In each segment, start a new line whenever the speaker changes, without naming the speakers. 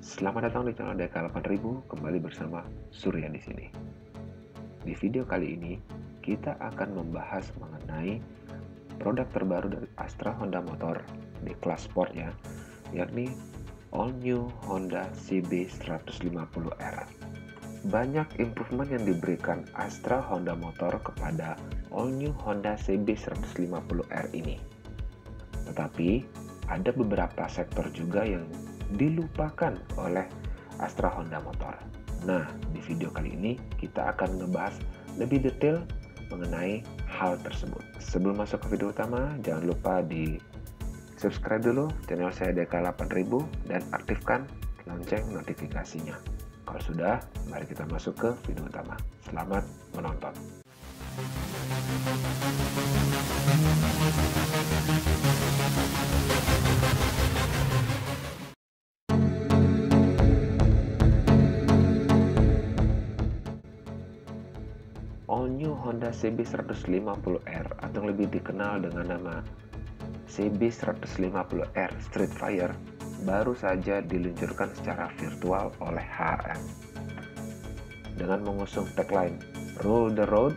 Selamat datang di channel DK8000, kembali bersama Surya di sini. Di video kali ini, kita akan membahas mengenai produk terbaru dari Astra Honda Motor di kelas sport ya, yakni All New Honda CB150R. Banyak improvement yang diberikan Astra Honda Motor kepada All New Honda CB150R ini. Tetapi, ada beberapa sektor juga yang dilupakan oleh Astra Honda Motor. Nah, di video kali ini kita akan ngebahas lebih detail mengenai hal tersebut. Sebelum masuk ke video utama, jangan lupa di subscribe dulu channel saya DK8000 dan aktifkan lonceng notifikasinya. Kalau sudah, mari kita masuk ke video utama. Selamat menonton. All New Honda CB150R atau lebih dikenal dengan nama CB150R Street Fighter baru saja diluncurkan secara virtual oleh HM. Dengan mengusung tagline Rule the Road,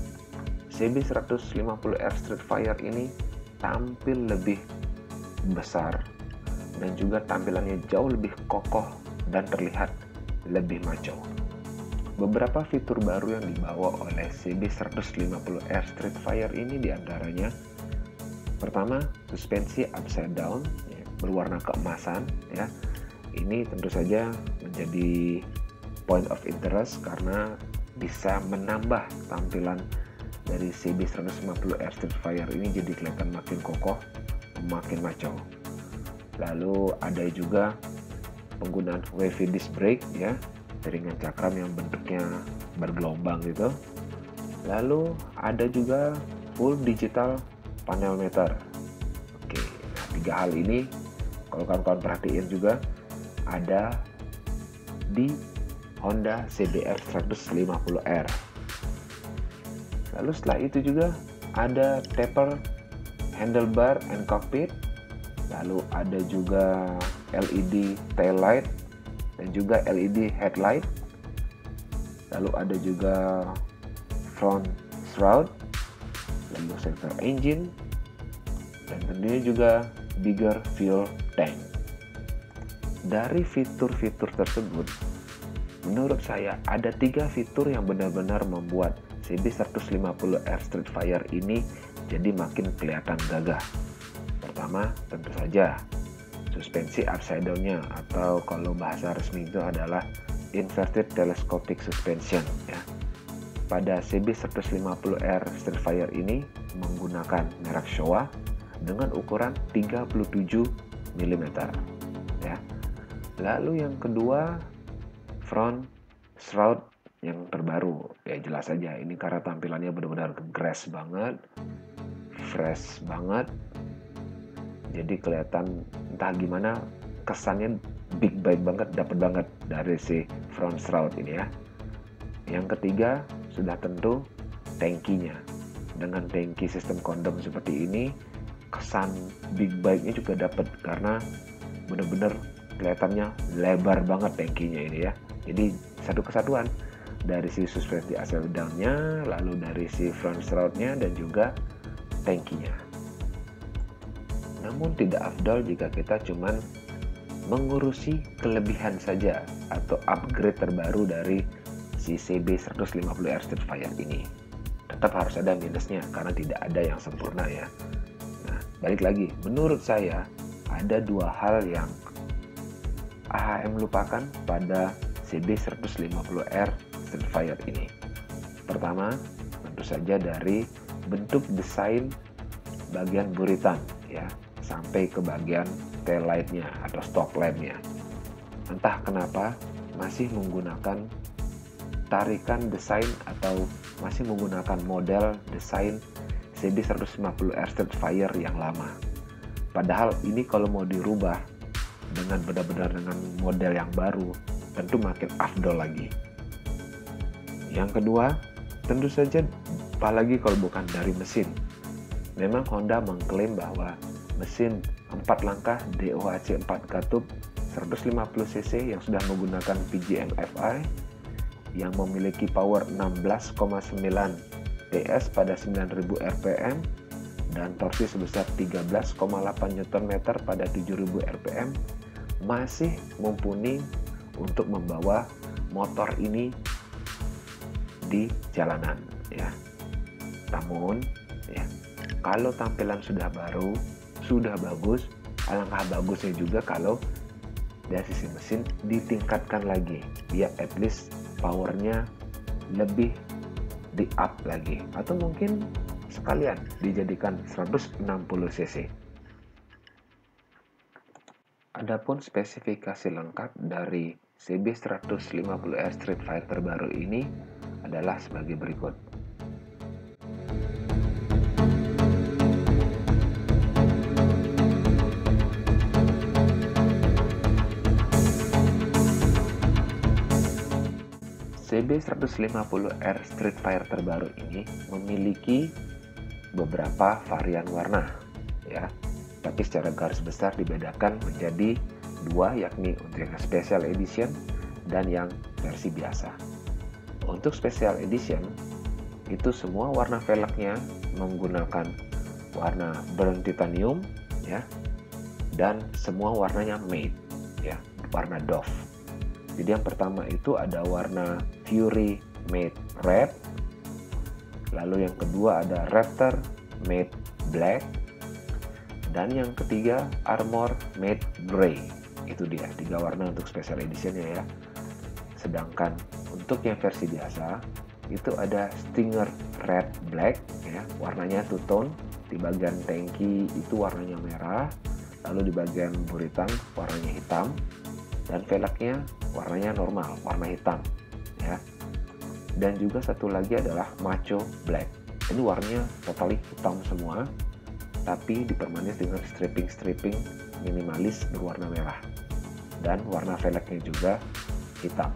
CB150R Street Fighter ini tampil lebih besar dan juga tampilannya jauh lebih kokoh dan terlihat lebih maco. Beberapa fitur baru yang dibawa oleh CB150R Street Fighter ini diantaranya: pertama, suspensi upside down ya, berwarna keemasan ya. Ini tentu saja menjadi point of interest karena bisa menambah tampilan dari CB150R Street Fighter ini jadi kelihatan makin kokoh, makin maco. Lalu ada juga penggunaan wavy disc brake ya, ringan cakram yang bentuknya bergelombang gitu. Lalu ada juga full digital panel meter. Oke, nah 3 hal ini kalau kawan-kawan perhatiin juga ada di Honda CBR 150R. Lalu setelah itu juga ada taper handlebar and cockpit. Lalu ada juga LED tail light dan juga LED headlight. Lalu ada juga front shroud, lalu sensor engine, dan tentunya juga bigger fuel tank. Dari fitur-fitur tersebut, menurut saya ada 3 fitur yang benar-benar membuat CB150R Street Fighter ini jadi makin kelihatan gagah. Pertama, tentu saja suspensi upside down-nya, atau kalau bahasa resmi itu adalah inverted telescopic suspension ya. Pada CB150R Street Fighter ini menggunakan merek Showa dengan ukuran 37 mm ya. Lalu yang kedua, front shroud yang terbaru ya, jelas saja ini karena tampilannya benar-benar grass banget, fresh banget. Jadi kelihatan entah gimana kesannya big bike banget, dapat banget dari si front shroud ini ya. Yang ketiga sudah tentu tangkinya. Dengan tangki sistem kondom seperti ini, kesan big bike-nya juga dapat karena benar-benar kelihatannya lebar banget tangkinya ini ya. Jadi satu kesatuan dari si suspensi upside down-nya, lalu dari si front shroud-nya dan juga tangkinya. Namun tidak afdol jika kita cuman mengurusi kelebihan saja atau upgrade terbaru dari si CB150R Street Fighter ini. Tetap harus ada minusnya karena tidak ada yang sempurna ya. Nah, balik lagi, menurut saya ada 2 hal yang AHM lupakan pada CB150R Street Fighter ini. Pertama, tentu saja dari bentuk desain bagian buritan ya, sampai ke bagian tail light-nya atau stop lamp-nya. Entah kenapa masih menggunakan tarikan desain atau masih menggunakan model desain CB150R Street Fighter yang lama. Padahal ini kalau mau dirubah dengan benar-benar dengan model yang baru, tentu makin afdol lagi. Yang kedua, tentu saja apalagi kalau bukan dari mesin. Memang Honda mengklaim bahwa mesin 4 langkah DOHC 4 katup 150cc yang sudah menggunakan PGM FI yang memiliki power 16,9 PS pada 9000 rpm dan torsi sebesar 13,8 Nm pada 7000 rpm masih mumpuni untuk membawa motor ini di jalanan ya. Namun ya, kalau tampilan sudah baru, sudah bagus, alangkah bagusnya juga kalau dari sisi mesin ditingkatkan lagi biar at least powernya lebih di up lagi, atau mungkin sekalian dijadikan 160cc. Adapun spesifikasi lengkap dari CB150R Street Fighter baru ini adalah sebagai berikut. CB150R Street Fighter terbaru ini memiliki beberapa varian warna ya, tapi secara garis besar dibedakan menjadi dua, yakni untuk yang Special Edition dan yang versi biasa. Untuk Special Edition itu semua warna velgnya menggunakan warna burnt titanium ya, dan semua warnanya matte ya, warna doff. Jadi yang pertama itu ada warna Fury Matte Red, lalu yang kedua ada Raptor Matte Black, dan yang ketiga Armor Matte Grey. Itu dia 3 warna untuk Special Editionnya ya. Sedangkan untuk yang versi biasa itu ada Stinger Red Black ya, warnanya two tone. Di bagian tangki itu warnanya merah, lalu di bagian buritan warnanya hitam, dan velgnya warnanya normal, warna hitam ya. Dan juga satu lagi adalah Macho Black. Ini warnanya totally hitam semua, tapi dipermanis dengan stripping minimalis berwarna merah, dan warna velgnya juga hitam.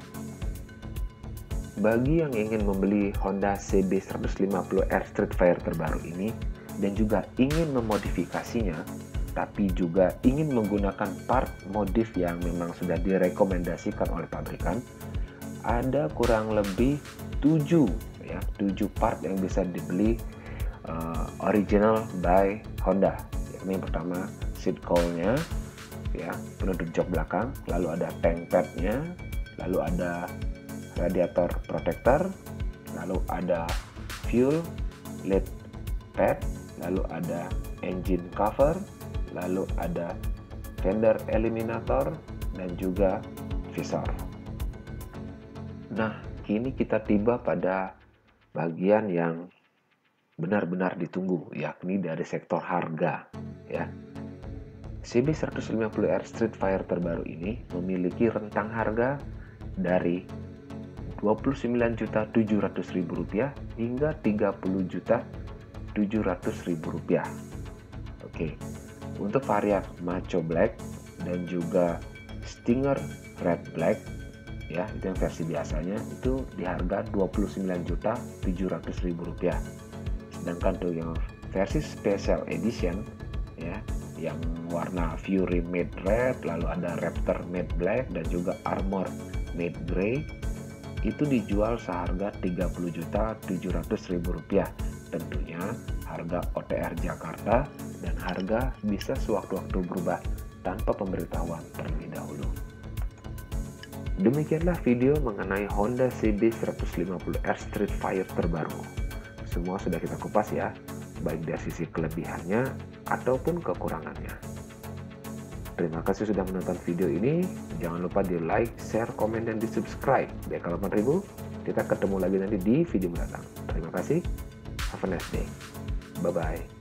Bagi yang ingin membeli Honda CB150R Street Fighter terbaru ini dan juga ingin memodifikasinya, tapi juga ingin menggunakan part modif yang memang sudah direkomendasikan oleh pabrikan, ada kurang lebih 7 part yang bisa dibeli original by Honda. Yang pertama seat cowl-nya ya, penutup jok belakang, lalu ada tank pad-nya, lalu ada radiator protector, lalu ada fuel lid pad, lalu ada engine cover, lalu ada fender eliminator, dan juga visor. Nah, kini kita tiba pada bagian yang benar-benar ditunggu, yakni dari sektor harga ya. CB150R Street Fighter terbaru ini memiliki rentang harga dari Rp29.700.000 hingga Rp30.700.000. Oke. Untuk varian Macho Black dan juga Stinger Red Black ya, itu yang versi biasanya itu di harga Rp29.700.000. Sedangkan untuk yang versi Special Edition ya, yang warna Fury Matte Red, lalu ada Raptor Matte Black dan juga Armor Matte Grey, itu dijual seharga Rp30.700.000. Tentunya harga OTR Jakarta, dan harga bisa sewaktu-waktu berubah tanpa pemberitahuan terlebih dahulu. Demikianlah video mengenai Honda CB150R Street Fighter terbaru. Semua sudah kita kupas ya, baik dari sisi kelebihannya ataupun kekurangannya. Terima kasih sudah menonton video ini. Jangan lupa di like, share, komen, dan di subscribe. Biar kalau 4000, kita ketemu lagi nanti di video mendatang. Terima kasih. Have a nice day. Bye-bye.